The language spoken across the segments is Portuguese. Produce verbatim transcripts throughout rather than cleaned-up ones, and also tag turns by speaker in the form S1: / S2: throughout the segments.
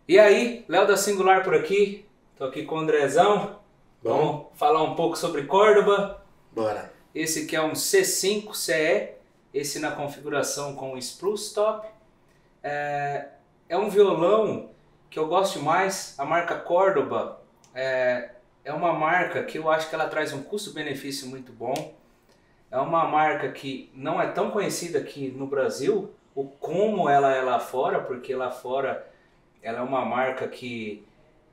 S1: E aí, Léo da Singular por aqui, tô aqui com o Andrezão,
S2: Bom,
S1: vamos falar um pouco sobre Córdoba.
S2: bora.
S1: Esse aqui é um C cinco C E, esse na configuração com Spruce Top. É, é um violão que eu gosto mais, a marca Córdoba é, é uma marca que eu acho que ela traz um custo-benefício muito bom. É uma marca que não é tão conhecida aqui no Brasil, o como ela é lá fora, porque lá fora ela é uma marca que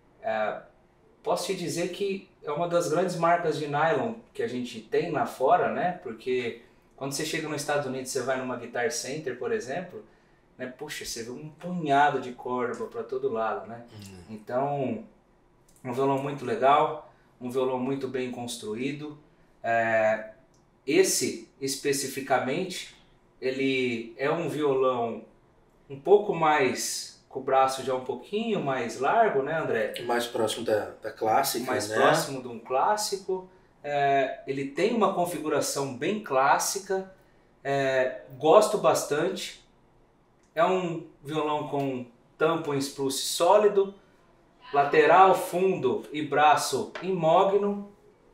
S1: posso te dizer que é uma das grandes marcas de nylon que a gente tem lá fora, né? Porque quando você chega nos Estados Unidos, você vai numa Guitar Center, por exemplo, né? Puxa, você vê um punhado de Córdoba para todo lado, né? Então, um violão muito legal, um violão muito bem construído. É, esse especificamente, ele é um violão um pouco mais, com o braço já um pouquinho mais largo, né, André?
S2: Mais próximo da, da clássica,
S1: Mais
S2: né?
S1: próximo de um clássico. É, ele tem uma configuração bem clássica, é, gosto bastante. É um violão com tampo em spruce sólido, lateral, fundo e braço em mogno,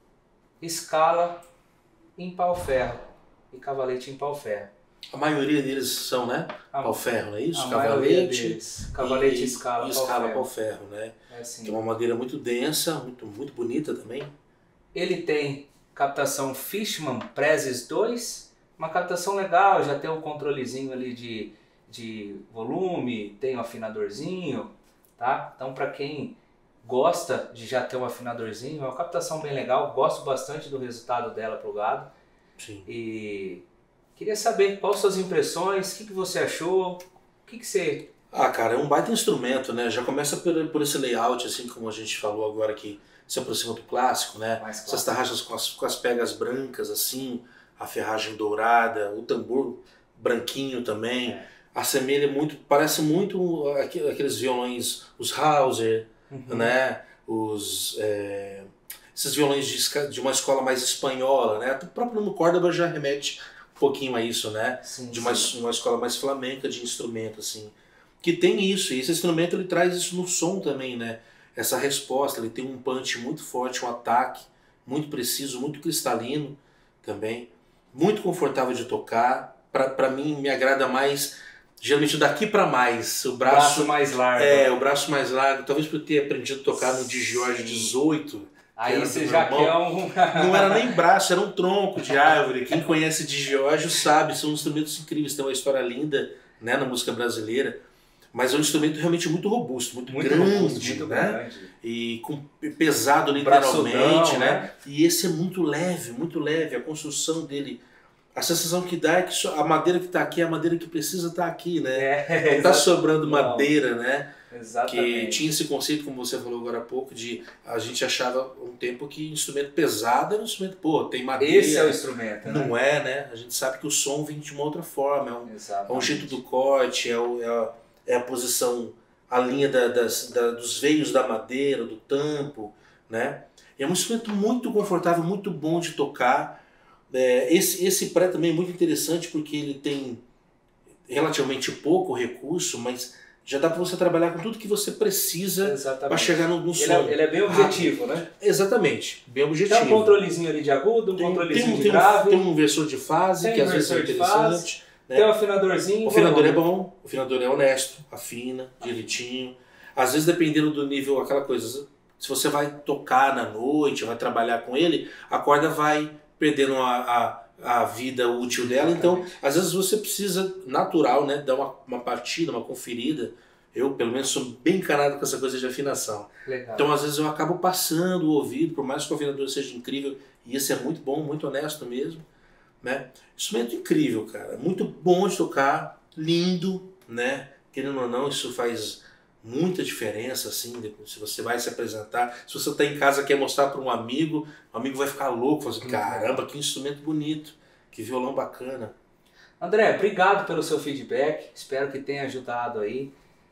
S1: escala em pau-ferro e cavalete em pau-ferro.
S2: A maioria deles são, né?
S1: A-
S2: Pau-ferro, não é isso?
S1: A maioria
S2: Cavalete
S1: deles, cavalete
S2: e,
S1: escala
S2: e escala
S1: pau-ferro.
S2: pau-ferro, né?
S1: É assim.
S2: Que é uma madeira muito densa, muito, muito bonita também.
S1: Ele tem captação Fishman Prezes dois, uma captação legal, já tem um controlezinho ali de, de volume, tem um afinadorzinho, tá? Então para quem gosta de já ter um afinadorzinho, é uma captação bem legal, gosto bastante do resultado dela plugado.
S2: Sim.
S1: E queria saber quais suas impressões, o que, que você achou, o que, que você...
S2: Ah, cara, é um baita instrumento, né? Já começa por, por esse layout, assim como a gente falou agora que se aproxima do clássico, né?
S1: Mais
S2: Essas
S1: clássico.
S2: tarraxas com as, com as pegas brancas, assim, a ferragem dourada, o tambor branquinho também.
S1: É.
S2: Assemelha muito, parece muito aqu- aqueles violões, os Hauser,
S1: Uhum.
S2: né? Os, é, esses violões de, esca- de uma escola mais espanhola, né? O próprio nome Córdoba já remete um pouquinho a isso, né?
S1: Sim,
S2: De uma,
S1: sim.
S2: uma escola mais flamenca de instrumento, assim. Que tem isso, e esse instrumento ele traz isso no som também, né? Essa resposta, ele tem um punch muito forte, um ataque muito preciso, muito cristalino também. Muito confortável de tocar. Pra, pra mim, me agrada mais, geralmente daqui pra mais. O braço,
S1: Braço mais largo.
S2: é, o braço mais largo. Talvez por eu ter aprendido a tocar no de George
S1: Sim.
S2: dezoito.
S1: Aí
S2: era
S1: você
S2: do
S1: já
S2: meu
S1: quer
S2: irmão.
S1: um...
S2: Não era nem braço, era um tronco de árvore. Quem conhece de Giorgio sabe, são instrumentos incríveis, tem uma história linda, né, na música brasileira. Mas é um instrumento realmente muito robusto, muito,
S1: Muito
S2: grande,
S1: robusto, muito
S2: né?
S1: grande.
S2: E com, pesado
S1: Braçudão,
S2: literalmente, né?
S1: né?
S2: E esse é muito leve, muito leve. A construção dele, a sensação que dá é que só- a madeira que está aqui é a madeira que precisa estar aqui, né?
S1: É,
S2: Não está
S1: exa-
S2: sobrando
S1: não,
S2: madeira, né? Que
S1: Exatamente.
S2: tinha esse conceito, como você falou agora há pouco, de a gente achava um tempo que instrumento pesado era um instrumento, pô, tem madeira.
S1: Esse é o instrumento, né?
S2: Não é, né? A gente sabe que o som vem de uma outra forma, é um, é um
S1: Exatamente.
S2: jeito do corte, é, o- é a, é a posição, a linha da- das, da- dos veios da madeira, do tampo, né? É um instrumento muito confortável, muito bom de tocar. É, esse, esse pré também é muito interessante porque ele tem relativamente pouco recurso, mas já dá para você trabalhar com tudo que você precisa para
S1: Exatamente.
S2: chegar no, no
S1: Ele
S2: som.
S1: é, ele é bem objetivo, né?
S2: Exatamente, bem
S1: Tem
S2: objetivo.
S1: um controlezinho ali de agudo, um
S2: Tem,
S1: controlezinho
S2: tem,
S1: de
S2: tem, um,
S1: grave,
S2: tem um inversor de fase,
S1: Tem
S2: que às vezes é
S1: inversor de fase,
S2: interessante. né?
S1: tem um afinadorzinho.
S2: O afinador é
S1: volume.
S2: bom, o afinador é honesto, afina, direitinho. Às vezes, dependendo do nível, aquela coisa, se você vai tocar na noite, vai trabalhar com ele, a corda vai perdendo a, a, a vida útil dela. Então, às vezes você precisa, natural, né, dar uma, uma partida, uma conferida. Eu, pelo menos, sou bem encanado com essa coisa de afinação.
S1: Legal.
S2: Então, às vezes, eu acabo passando o ouvido, por mais que o afinador seja incrível, e esse é muito bom, muito honesto mesmo. Né? Instrumento incrível, cara. Muito bom de tocar, lindo, né? Querendo ou não, isso faz muita diferença, assim, depois, se você vai se apresentar. Se você está em casa e quer mostrar para um amigo, o amigo vai ficar louco, fala assim, caramba, que instrumento bonito, que violão bacana.
S1: André, obrigado pelo seu feedback. Espero que tenha ajudado aí.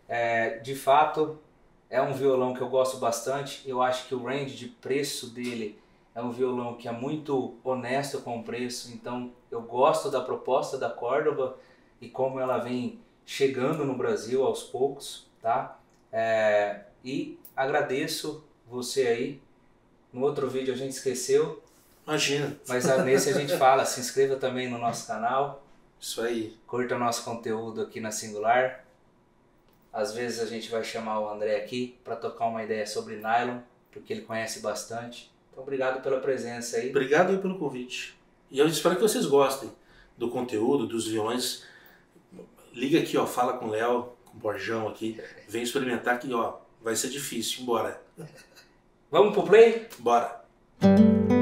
S1: É, de fato, é um violão que eu gosto bastante. Eu acho que o range de preço dele é um violão que é muito honesto com o preço. Então, eu gosto da proposta da Córdoba e como ela vem chegando no Brasil aos poucos, tá? É, e agradeço você aí. No outro vídeo a gente esqueceu.
S2: Imagina.
S1: Mas nesse a gente fala, se inscreva também no nosso canal.
S2: Isso aí.
S1: Curta o nosso conteúdo aqui na Singular. Às vezes a gente vai chamar o André aqui para tocar uma ideia sobre nylon, porque ele conhece bastante. Então obrigado pela presença aí.
S2: Obrigado aí pelo convite. E eu espero que vocês gostem do conteúdo, dos violões. Liga aqui, ó, fala com o Léo, com o Borjão aqui. Vem experimentar que, ó, vai ser difícil. Bora.
S1: Vamos pro play?
S2: Bora.